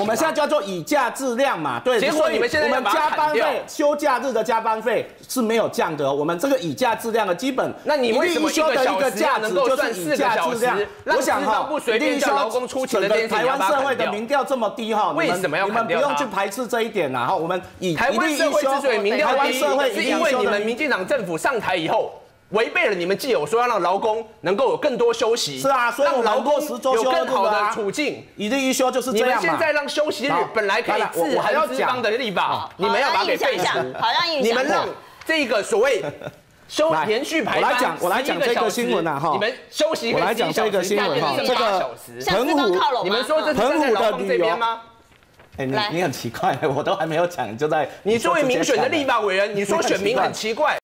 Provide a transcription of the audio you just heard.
们现在叫做以价质量嘛，对。 结果你们现在我们加班费、休假日的加班费是没有降的，我们这个以价质量的基本， 那你为什么一个小时能够算4个小时？ 我想哈， 不随便叫劳工出勤的这件事， 台湾社会的民调这么低哈， 为什么要砍掉它？ 你们不用去排斥这一点呐哈，我们以台湾社会之所以民调低，是因为你们民进党政府上台以后。违背了你们既有说要让劳工能够有更多休息， 是啊，所以让劳工有更好的处境， 一日一休就是这样嘛。 你们现在让休息日本来可以自衡资方的地方，你们要把它给废除。你们让这个所谓连续排班， 我来讲这个新闻啊哈。 你们休息我来讲这个新闻哈，这个澎湖， 你们说这是站在劳工这边吗？ 哎，你很奇怪，我都还没有讲，就在你作为民选的立法委员，你说选民很奇怪。